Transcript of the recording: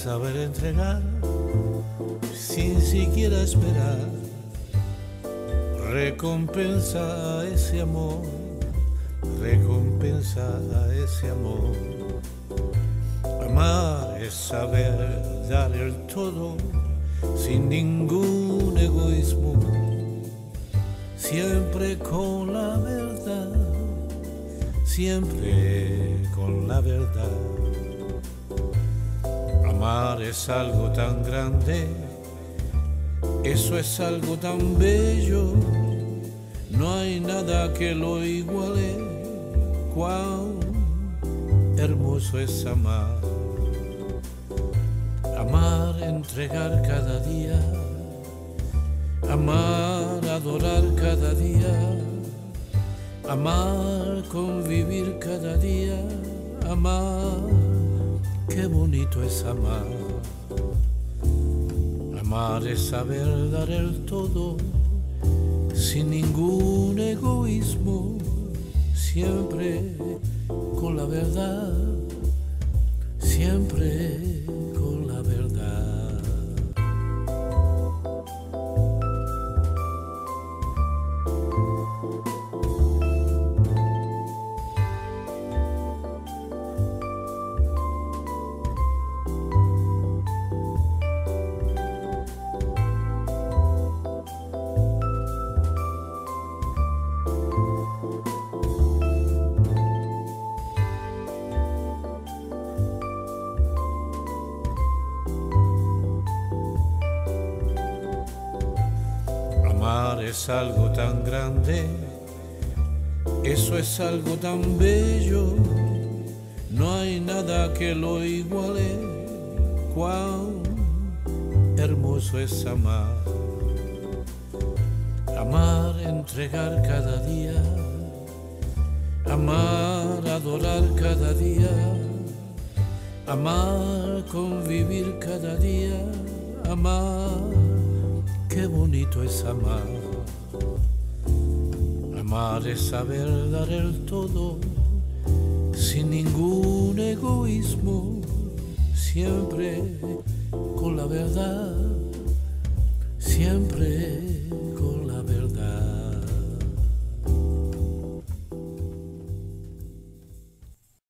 saber entregar sin siquiera esperar recompensa a ese amor, recompensa a ese amor. Amar es saber dar el todo sin ningún egoísmo, siempre con la verdad, siempre con la verdad. Amar es algo tan grande, eso es algo tan bello, no hay nada que lo iguale. Cuán hermoso es amar. Amar, entregar cada día, amar, adorar cada día, amar, convivir cada día, amar, qué bonito es amar. Amar es saber dar el todo, sin ningún egoísmo, siempre con la verdad, siempre con la verdad. Amar es algo tan grande, eso es algo tan bello, no hay nada que lo iguale. Cuán hermoso es amar. Amar, entregar cada día, amar, adorar cada día, amar, convivir cada día, amar, qué bonito es amar. Amar es saber dar el todo, sin ningún egoísmo, siempre con la verdad, siempre con la